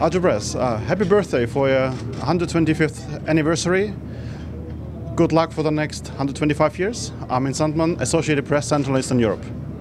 AGERPRES, happy birthday for your 125th anniversary. Good luck for the next 125 years. Armin Sandmann, Associated Press, Central and Eastern Europe.